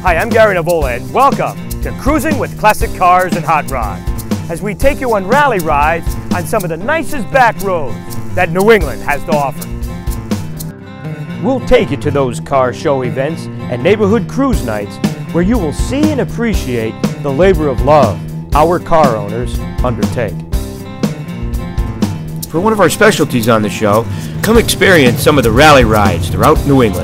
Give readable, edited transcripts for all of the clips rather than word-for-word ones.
Hi, I'm Gary Navola, and welcome to Cruising with Classic Cars and Hot Rods, as we take you on rally rides on some of the nicest back roads that New England has to offer. We'll take you to those car show events and neighborhood cruise nights where you will see and appreciate the labor of love our car owners undertake. For one of our specialties on the show, come experience some of the rally rides throughout New England.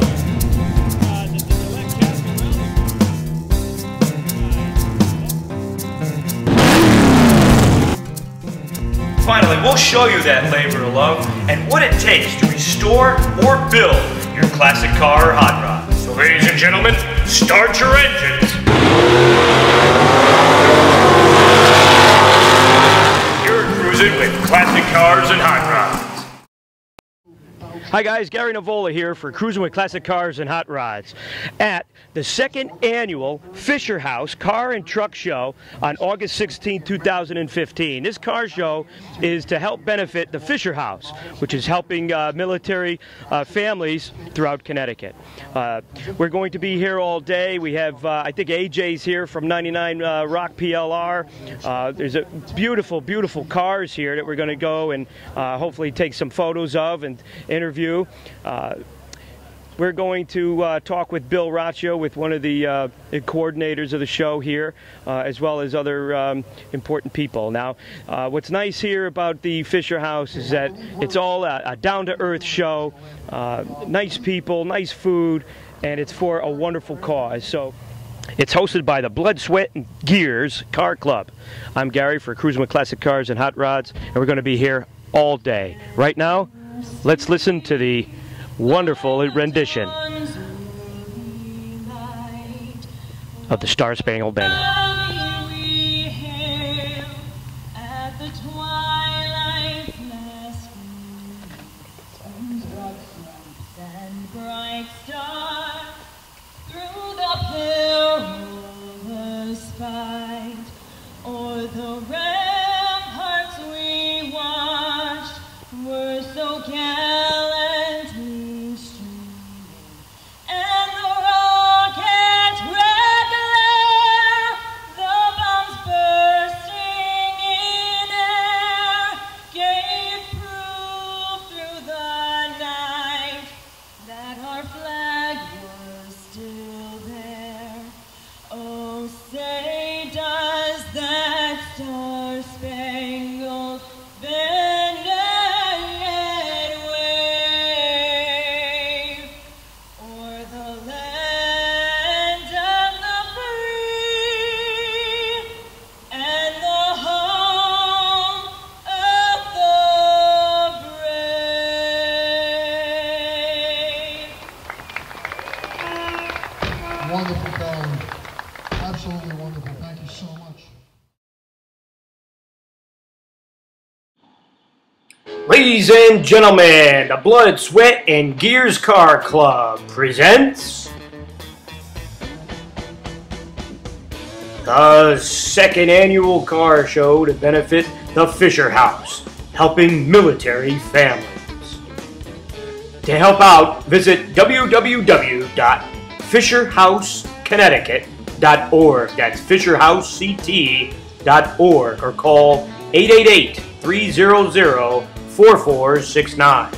Finally, we'll show you that labor of love and what it takes to restore or build your classic car or hot rod. So ladies and gentlemen, start your engines. You're cruising with classic cars and hot rods. Hi guys, Gary Navola here for Cruising with Classic Cars and Hot Rods at the second annual Fisher House Car and Truck Show on August 16, 2015. This car show is to help benefit the Fisher House, which is helping military families throughout Connecticut. We're going to be here all day. We have, I think AJ's here from 99 Rock PLR. There's a beautiful, beautiful cars here that we're going to go and hopefully take some photos of and interview. We're going to talk with Bill Raccio, with one of the coordinators of the show here, as well as other important people. Now, what's nice here about the Fisher House is that it's all a down-to-earth show, nice people, nice food, and it's for a wonderful cause. So it's hosted by the Blood, Sweat, and Gears Car Club. I'm Gary for Cruising with Classic Cars and Hot Rods, and we're going to be here all day. Right now, let's listen to the wonderful rendition of the Star Spangled Banner. Wonderful, Gary. Absolutely wonderful. Thank you so much. Ladies and gentlemen, the Blood, Sweat, and Gears Car Club presents the second annual car show to benefit the Fisher House, helping military families. To help out, visit www.fisherhouseconnecticut.org. That's fisherhousect.org, or call 888-300-4469.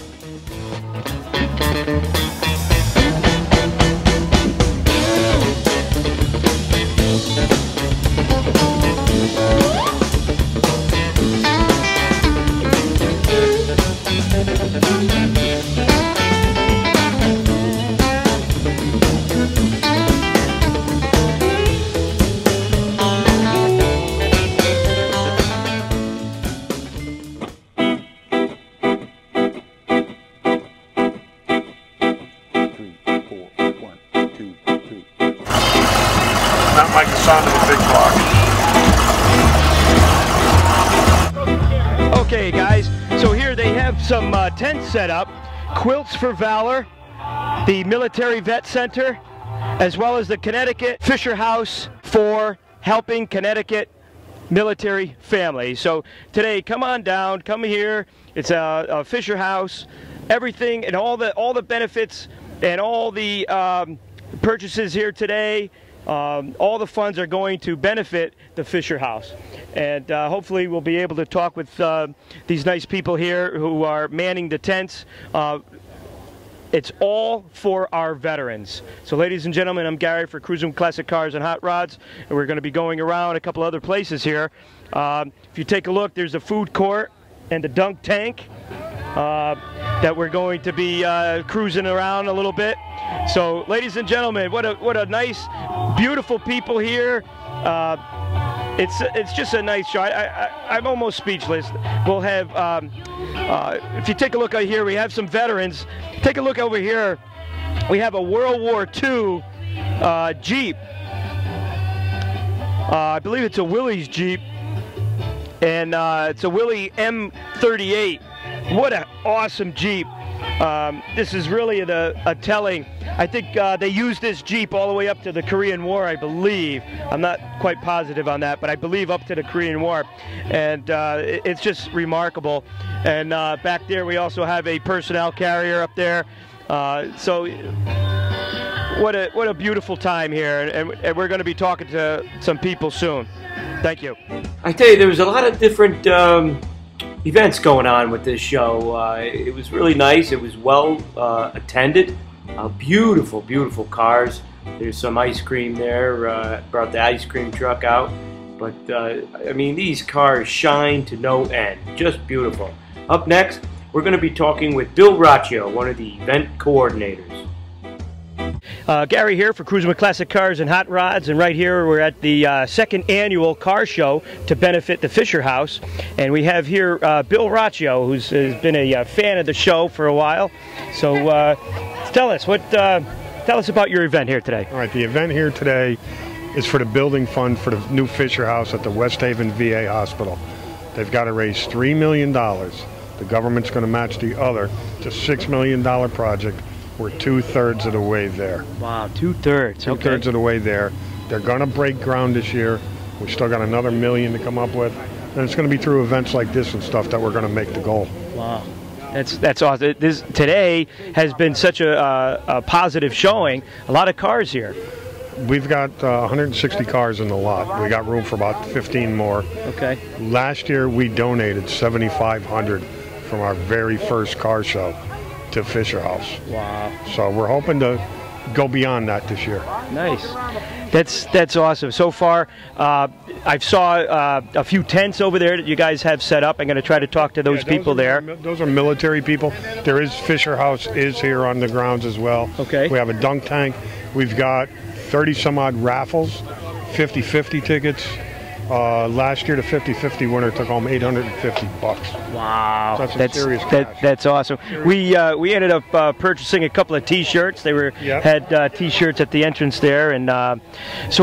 Not like the sound of a big clock. Okay, guys, so here they have some tents set up, Quilts for Valor, the Military Vet Center, as well as the Connecticut Fisher House for helping Connecticut military families. So today, come on down, come here. It's a Fisher House. Everything and all the benefits and all the purchases here today all the funds are going to benefit the Fisher House. And hopefully we'll be able to talk with these nice people here who are manning the tents. It's all for our veterans. So ladies and gentlemen, I'm Gary for Cruising with Classic Cars and Hot Rods, and we're going to be going around a couple other places here. If you take a look, there's a food court and a dunk tank that we're going to be cruising around a little bit. So ladies and gentlemen, what a nice, beautiful people here. It's just a nice show. I'm almost speechless. We'll have, if you take a look out here, we have some veterans. Take a look over here. We have a World War II Jeep. I believe it's a Willys Jeep, and it's a Willys M38. What an awesome Jeep. This is really a telling. I think they used this Jeep all the way up to the Korean War, I believe. I'm not quite positive on that, but I believe up to the Korean War. And it's just remarkable. And back there we also have a personnel carrier up there. So what a beautiful time here. And we're going to be talking to some people soon. Thank you. I tell you, there was a lot of different events going on with this show. It was really nice. It was well attended. Beautiful, beautiful cars. There's some ice cream there. Brought the ice cream truck out. But, I mean, these cars shine to no end. Just beautiful. Up next, we're going to be talking with Bill Rocchio, one of the event coordinators. Gary here for Cruising with Classic Cars and Hot Rods, and right here we're at the second annual car show to benefit the Fisher House, and we have here Bill Rocchio, who's been a fan of the show for a while. So tell us about your event here today. All right, the event here today is for the building fund for the new Fisher House at the West Haven VA Hospital. They've got to raise $3 million. The government's going to match the other. It's a $6 million project. We're 2/3 of the way there. Wow, 2/3. Two-thirds of the way there. They're going to break ground this year. We still got another $1 million to come up with. And it's going to be through events like this and stuff that we're going to make the goal. Wow. That's awesome. Today has been such a positive showing. A lot of cars here. We've got 160 cars in the lot. We got room for about 15 more. Okay. Last year we donated 7,500 from our very first car show to Fisher House. Wow. So we're hoping to go beyond that this year. Nice. That's awesome. So far, I saw a few tents over there that you guys have set up. I'm going to try to talk to those people there. Those are military people. There is Fisher House is here on the grounds as well. Okay. We have a dunk tank. We've got 30 some odd raffles, 50-50 tickets. Last year the 50-50 winner took home $850. Wow, That's serious cash. That's awesome. We ended up purchasing a couple of T-shirts. They were had T-shirts at the entrance there, and so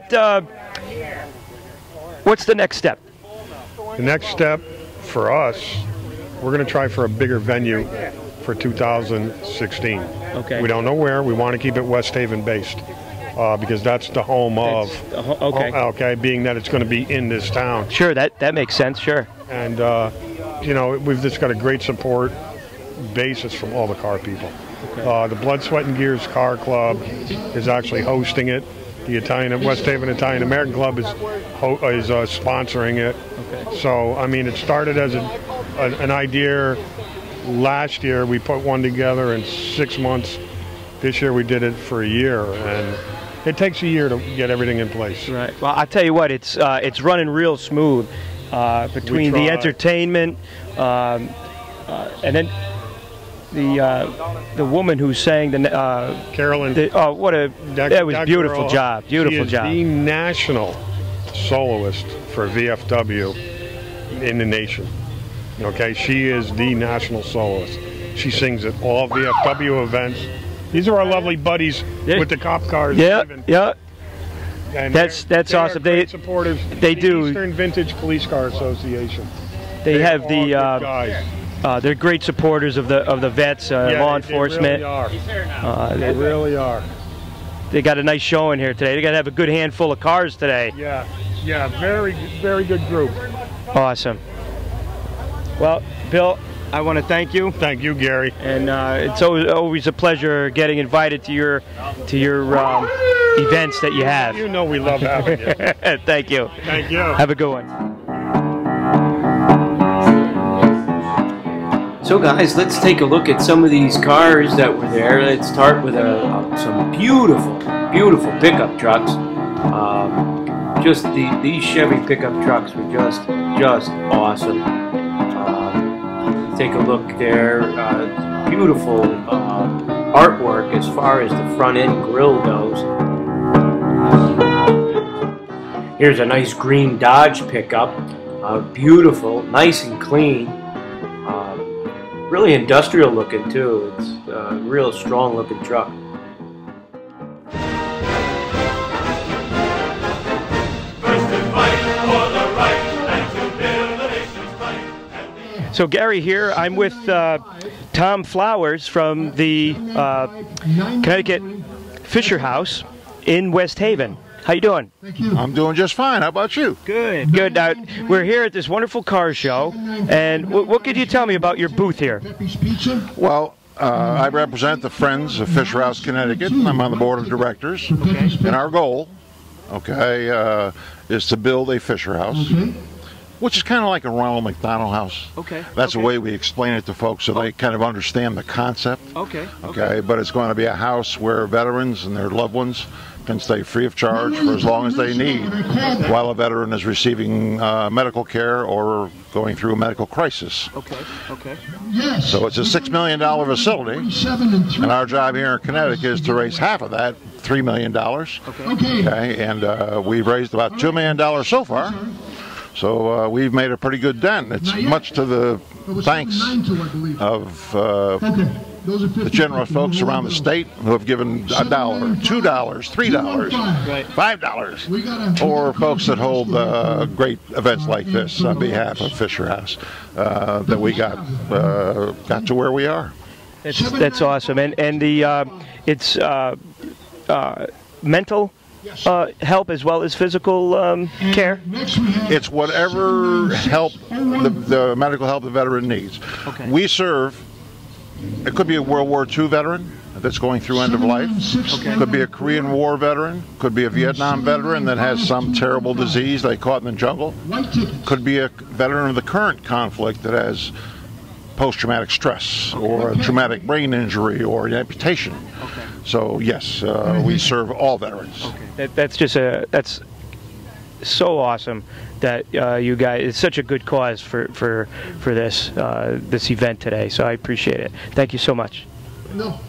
what's the next step? The next step for us, we're going to try for a bigger venue for 2016. Okay. We don't know where. We want to keep it West Haven based. Because that's the home of. Okay. Okay, being that it's going to be in this town. Sure, that makes sense. Sure. And you know, we've just got a great support basis from all the car people. Okay. The Blood, Sweat, and Gears Car Club is actually hosting it. The West Haven Italian American Club is sponsoring it. Okay. So I mean, it started as an idea. Last year we put one together in 6 months. This year we did it for a year, and it takes a year to get everything in place. Right. Well, I tell you what, it's running real smooth between the entertainment and then the woman who sang the Carolyn. that was a beautiful job. Beautiful job. She is the national soloist for VFW in the nation. Okay, she is the national soloist. She sings at all VFW events. These are our lovely buddies with the cop cars. Yeah, yeah. And that's awesome. They supporters. They do. Eastern Vintage Police Car Association. They have the guys. They're great supporters of the vets, law enforcement. They really are. They got a nice showing here today. They got to have a good handful of cars today. Yeah, very, very good group. Awesome. Well, Bill, I want to thank you. Thank you, Gary. And it's always a pleasure getting invited to your events that you have. You know we love having you. Thank you. Thank you. Have a good one. So guys, let's take a look at some of these cars that were there. Let's start with some beautiful, beautiful pickup trucks. These Chevy pickup trucks were just awesome. Take a look there. Beautiful artwork as far as the front end grille goes. Here's a nice green Dodge pickup. Beautiful, nice and clean. Really industrial looking too. It's a real strong looking truck. So Gary here, I'm with Tom Flowers from the Connecticut Fisher House in West Haven. How you doing? Thank you. I'm doing just fine. How about you? Good, good. Now, we're here at this wonderful car show, and what could you tell me about your booth here? Well, I represent the Friends of Fisher House, Connecticut. I'm on the board of directors. Okay. And our goal, is to build a Fisher House, which is kind of like a Ronald McDonald House. Okay. That's the way we explain it to folks so they kind of understand the concept. Okay. Okay. But it's going to be a house where veterans and their loved ones can stay free of charge for as long as they need while a veteran is receiving medical care or going through a medical crisis. Okay. Okay. So it's a $6 million facility, and our job here in Connecticut is to raise half of that, $3 million. Okay. And we've raised about $2 million so far. So we've made a pretty good dent. It's much to the thanks of the generous folks around the state who have given $1, $2, $3, $5, or folks that hold great events like this on behalf of Fisher House that we got to where we are. That's awesome, and the it's mental help as well as physical care? It's whatever help the medical help the veteran needs. Okay. We serve, it could be a World War II veteran that's going through end of life. Okay. Could be a Korean War veteran. Could be a Vietnam veteran that has some terrible disease they caught in the jungle. Could be a veteran of the current conflict that has post-traumatic stress or a traumatic brain injury or an amputation. Okay. So yes, we serve all veterans. Okay. That's so awesome that you guys, it's such a good cause for this this event today. So I appreciate it. Thank you so much. No.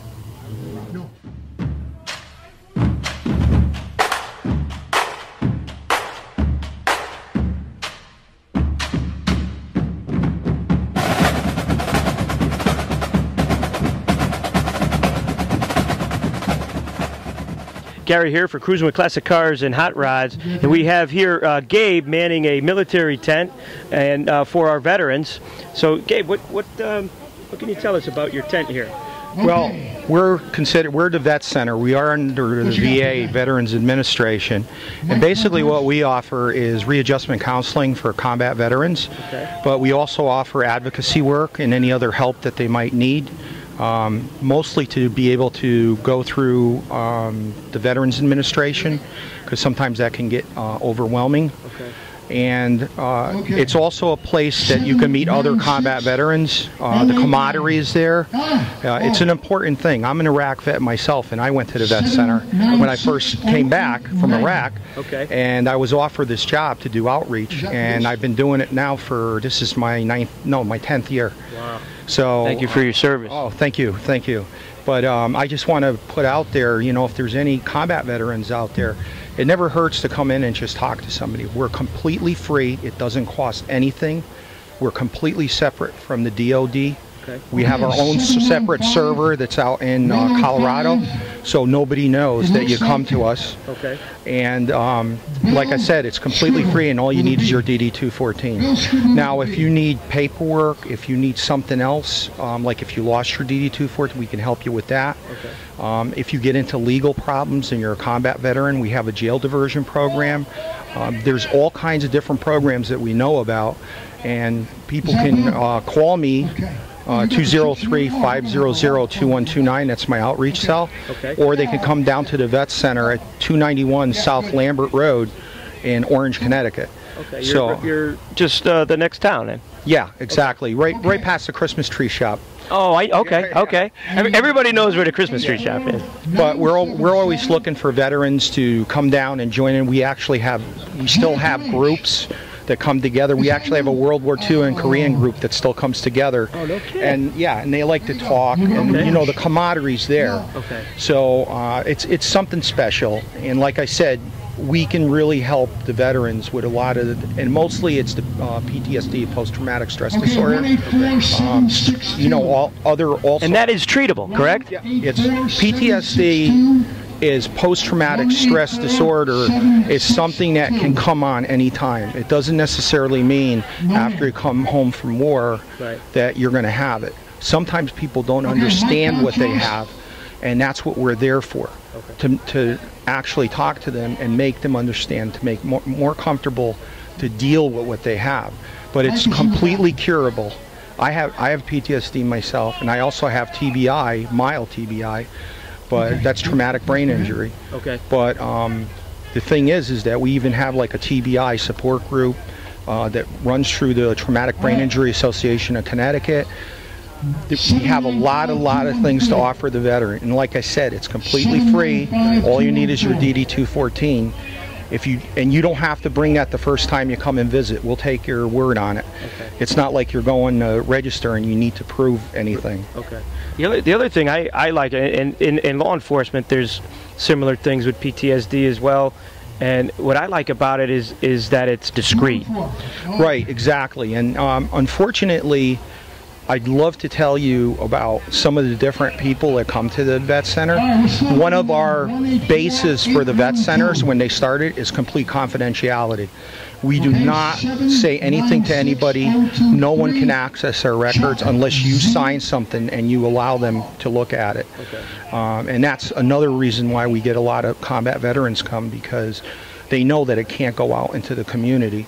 Gary here for Cruising with Classic Cars and Hot Rods, and we have here Gabe manning a military tent and for our veterans. So Gabe, what can you tell us about your tent here? Well, we're the vet center. We are under the VA Veterans Administration, and basically what we offer is readjustment counseling for combat veterans. Okay. But we also offer advocacy work and any other help that they might need. Mostly to be able to go through the Veterans Administration, because sometimes that can get overwhelming. Okay. And it's also a place that you can meet other combat veterans. The camaraderie is there. It's an important thing. I'm an Iraq vet myself, and I went to the vet center when I first came back from Iraq. Okay. And I was offered this job to do outreach, and I've been doing it now for, this is my 10th year. Wow. So thank you for your service. Oh, thank you. But I just want to put out there, if there's any combat veterans out there, it never hurts to come in and just talk to somebody. We're completely free. It doesn't cost anything. We're completely separate from the DOD. Okay. We have our own separate server that's out in Colorado, so nobody knows that you come to us. Okay. And like I said, it's completely free, and all you need is your DD-214. Now, if you need paperwork, if you need something else, like if you lost your DD-214, we can help you with that. Okay. If you get into legal problems and you're a combat veteran, we have a jail diversion program. There's all kinds of different programs that we know about, and people can call me 203-500-2129. That's my outreach cell. Okay. Or they can come down to the Vet Center at 291 South Lambert Road in Orange, Connecticut. Okay. So You're just the next town, then. yeah, exactly. Right past the Christmas tree shop. Oh, okay. Everybody knows where the Christmas tree shop is. But we're always looking for veterans to come down and join in. We still have groups that come together. We actually have a World War II and Korean group that still comes together. Oh, no kidding. And yeah, and they like to talk, and you know, the camaraderie's there. Okay. So it's something special, and like I said, we can really help the veterans with a lot of, and mostly it's the PTSD, post-traumatic stress disorder. You know, also. And that is treatable, correct? It's PTSD is post-traumatic stress disorder is something that can come on anytime. It doesn't necessarily mean after you come home from war that you're going to have it. Sometimes people don't understand what they have, and that's what we're there for, to actually talk to them and make them understand, to make more comfortable to deal with what they have. But it's completely curable. I have PTSD myself, and I also have TBI, mild TBI, but that's traumatic brain injury. Okay. But the thing is that we even have like a TBI support group that runs through the Traumatic Brain Injury Association of Connecticut. We have a lot of things to offer the veteran, and like I said, it's completely free. All you need is your DD-214. And you don't have to bring that the first time you come and visit. We'll take your word on it. Okay. It's not like you're going to register and you need to prove anything. Okay. The other thing I like, and in law enforcement, there's similar things with PTSD as well. And what I like about it is that it's discreet. Right, exactly. And unfortunately, I'd love to tell you about some of the different people that come to the Vet Center. One of our bases for the Vet Centers when they started is complete confidentiality. We do not say anything to anybody. No one can access our records unless you sign something and you allow them to look at it. Okay. And that's another reason why we get a lot of combat veterans come, because they know that it can't go out into the community.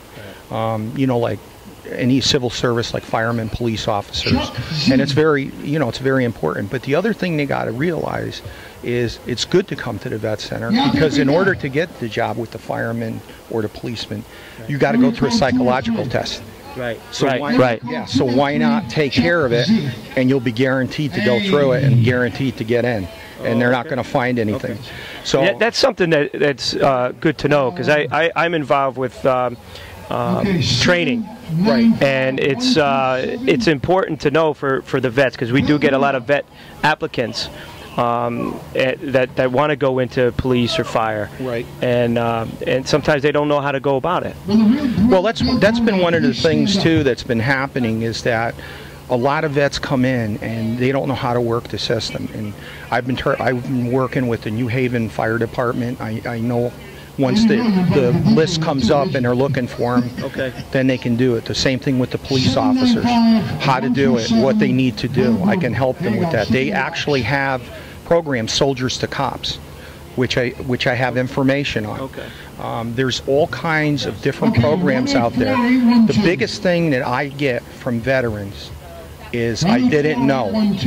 You know, like any civil service, like firemen, police officers, and it's very, you know, it's very important. But the other thing they got to realize is it's good to come to the Vet Center, because in order to get the job with the fireman or the policeman, you got to go through a psychological test. Right. So so why not take care of it, and you'll be guaranteed to go through it and guaranteed to get in, and they're not going to find anything. So yeah, that's something that's good to know, because I'm involved with training. Right. And it's important to know for the vets, because we do get a lot of vet applicants that want to go into police or fire. Right. And sometimes they don't know how to go about it. Well, that's been one of the things too that's been happening, is that a lot of vets come in and they don't know how to work the system. And I've been working with the New Haven Fire Department. I know once the list comes up and they're looking for them, then they can do it. The same thing with the police officers, how to do it, what they need to do. I can help them with that. They actually have programs, Soldiers to Cops, which I have information on. There's all kinds of different programs out there. The biggest thing that I get from veterans is I didn't know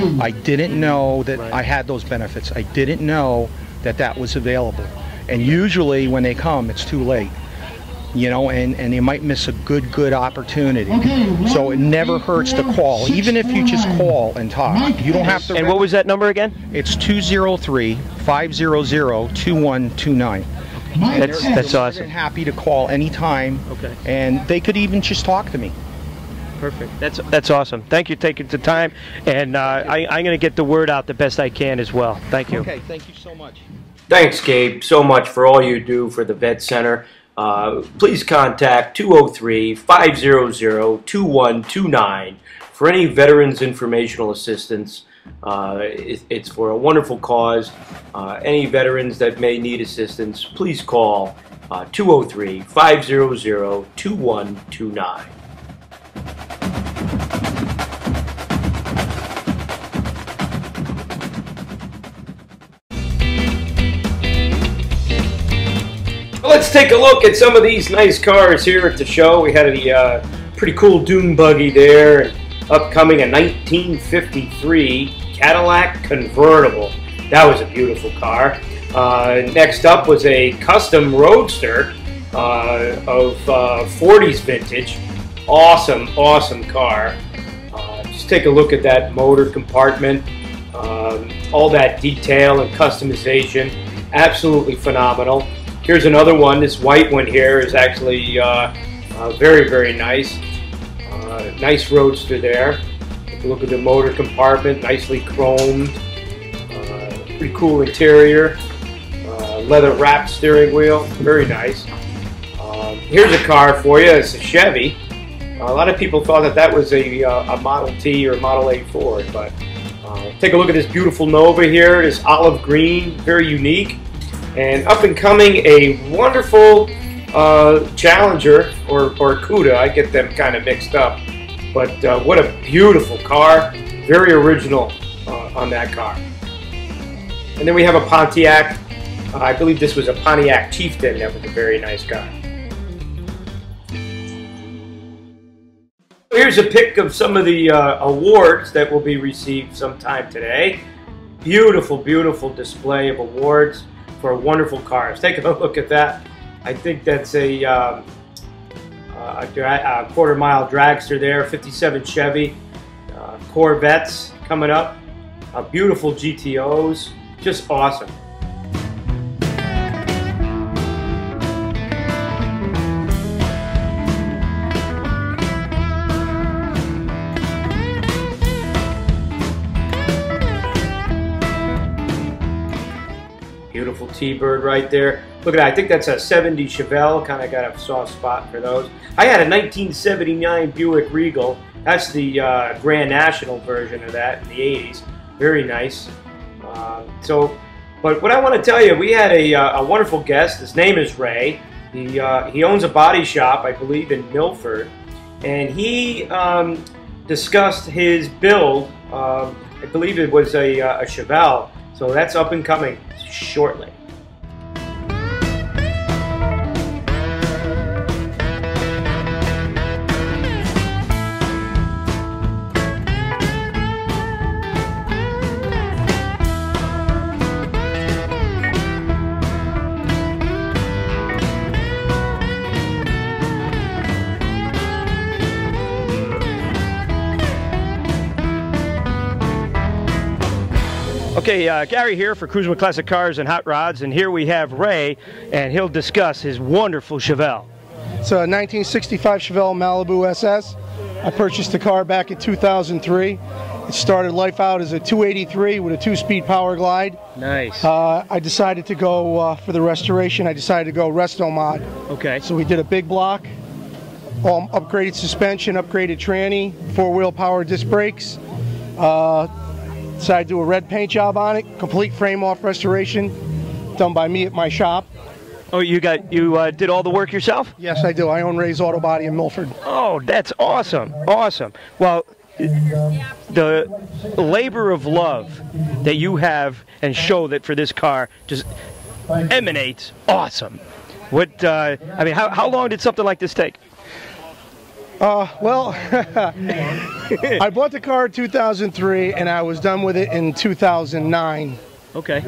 that I had those benefits. I didn't know that was available. And usually when they come, it's too late, you know, and they might miss a good opportunity. So it never hurts to call, even if you just call and talk. You don't have to. And what was that number again? It's 203-500-2129. That's awesome. More than happy to call anytime. And they could even just talk to me. Perfect. That's awesome. Thank you for taking the time, and I'm going to get the word out the best I can as well. Thank you. Okay. Thank you so much. Thanks, Gabe, so much for all you do for the Vet Center. Please contact 203-500-2129 for any veterans informational assistance. It's for a wonderful cause. Any veterans that may need assistance, please call 203-500-2129. Let's take a look at some of these nice cars here at the show. We had a pretty cool dune buggy there. Upcoming a 1953 Cadillac convertible. That was a beautiful car. Next up was a custom Roadster of 40s vintage. Awesome, awesome car. Just take a look at that motor compartment. All that detail and customization. Absolutely phenomenal. Here's another one. This white one here is actually very, very nice. Nice Roadster there. Take a look at the motor compartment. Nicely chromed. Pretty cool interior. Leather wrapped steering wheel. Very nice. Here's a car for you. It's a Chevy. A lot of people thought that that was a Model T or Model A Ford, but take a look at this beautiful Nova here. This olive green, very unique. And up and coming, a wonderful Challenger or Cuda. I get them kind of mixed up. But what a beautiful car. Very original on that car. And then we have a Pontiac. I believe this was a Pontiac Chieftain. That was a very nice car. Here's a pic of some of the awards that will be received sometime today. Beautiful, beautiful display of awards for wonderful cars. Take a look at that. I think that's a quarter-mile dragster there, 57 Chevy. Corvettes coming up. Beautiful GTOs. Just awesome. Beautiful T-Bird right there. Look at that. I think that's a 70 Chevelle. Kind of got a soft spot for those. I had a 1979 Buick Regal. That's the Grand National version of that in the 80s. Very nice. But what I want to tell you, we had a wonderful guest. His name is Ray. He owns a body shop, I believe, in Milford. And he discussed his build. I believe it was a Chevelle. So that's up and coming shortly. Okay, Gary here for Cruising with Classic Cars and Hot Rods, and here we have Ray, and he'll discuss his wonderful Chevelle. It's a 1965 Chevelle Malibu SS. I purchased the car back in 2003. It started life out as a 283 with a 2-speed power glide. Nice. I decided to go for the restoration. I decided to go Resto Mod. Okay. So we did a big block, all upgraded suspension, upgraded tranny, 4-wheel power disc brakes. Decided to do a red paint job on it, complete frame-off restoration, done by me at my shop. Oh, you did all the work yourself? Yes, I do. I own Ray's Auto Body in Milford. Oh, that's awesome, awesome. Well, the labor of love that you have and show that for this car just emanates awesome. What, I mean, how long did something like this take? Well, I bought the car in 2003 and I was done with it in 2009. Okay.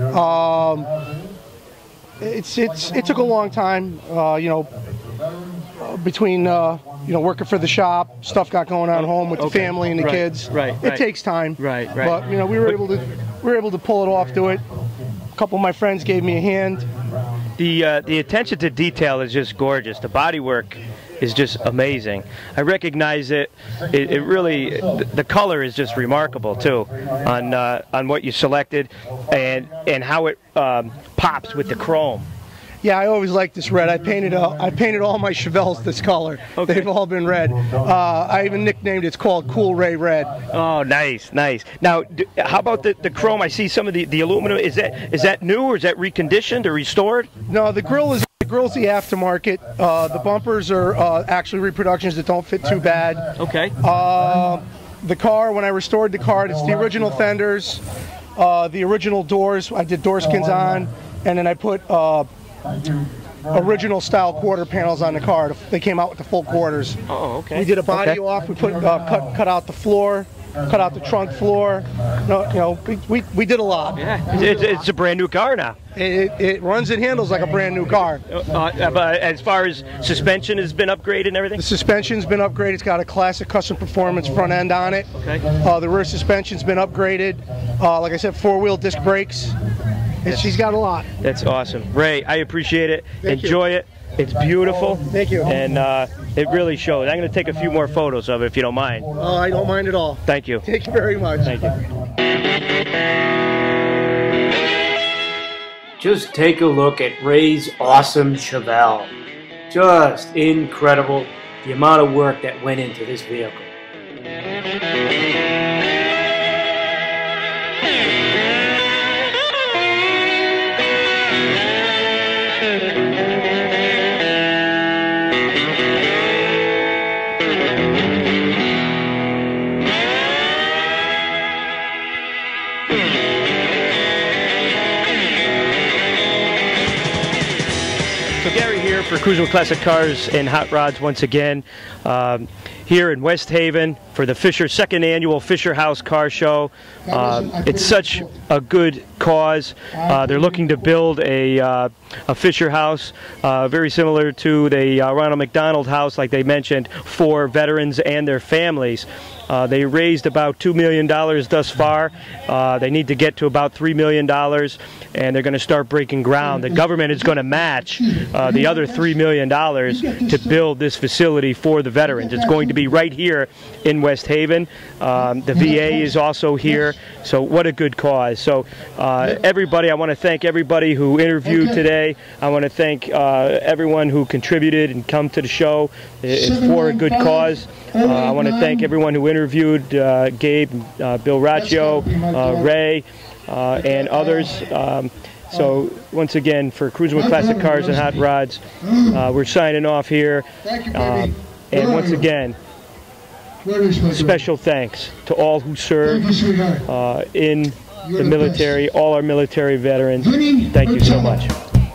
It took a long time, you know, between you know, working for the shop, stuff got going on at home with the family and the kids. Right. It takes time. Right. But you know, we were able to pull it off, do it. A couple of my friends gave me a hand. The attention to detail is just gorgeous. The bodywork is just amazing. I recognize it. It really, the color is just remarkable too, on what you selected, and how it pops with the chrome. Yeah, I always liked this red. I painted all my Chevelles this color. Okay. They've all been red. I even nicknamed it's called Cool Ray Red. Oh, nice. Now, how about the chrome? I see some of the aluminum. Is that new, or is that reconditioned or restored? No, the grill's the aftermarket. The bumpers are actually reproductions that don't fit too bad. Okay. The car, when I restored the car, it's the original fenders, the original doors. I did door skins on, and then I put original style quarter panels on the car. They came out with the full quarters. Oh, okay. We did a body off. We put cut out the floor, cut out the trunk floor. We did a lot. Yeah, it's a brand new car now. It runs and handles like a brand new car. But as far as suspension has been upgraded and everything? The suspension's been upgraded. It's got a classic custom performance front end on it. Okay. The rear suspension's been upgraded. Like I said, 4-wheel disc brakes. She's got a lot. That's awesome. Ray, I appreciate it. Enjoy it. It's beautiful. Thank you. And it really shows. I'm going to take a few more photos of it if you don't mind. I don't mind at all. Thank you. Thank you very much. Thank you. Just take a look at Ray's awesome Chevelle. Just incredible the amount of work that went into this vehicle. So Gary here for Cruising with Classic Cars and Hot Rods once again, here in West Haven for the second annual Fisher House Car Show. It's such a good cause. They're looking to build a Fisher House very similar to the Ronald McDonald House, like they mentioned, for veterans and their families. They raised about $2 million thus far. They need to get to about $3 million, and they're going to start breaking ground. The government is going to match the other $3 million to build this facility for the veterans. It's going to be right here in West Haven. The VA is also here, so what a good cause. So everybody, I want to thank everybody who interviewed today. I want to thank everyone who contributed and come to the show. It's for a good cause. I want to thank everyone who interviewed Gabe, Bill Raccio, Ray, and others. So once again, for Cruising with Classic Cars and Hot Rods, we're signing off here. And once again, special thanks to all who serve in the military, all our military veterans. Thank you so much.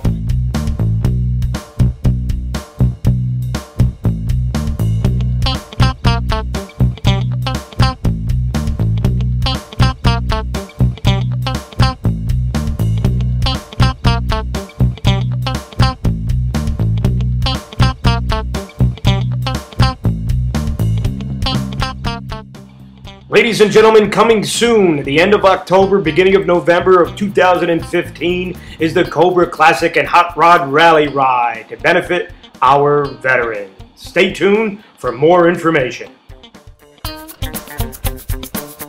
Ladies and gentlemen, coming soon, at the end of October, beginning of November of 2015, is the Cobra Classic and Hot Rod Rally Ride to benefit our veterans. Stay tuned for more information.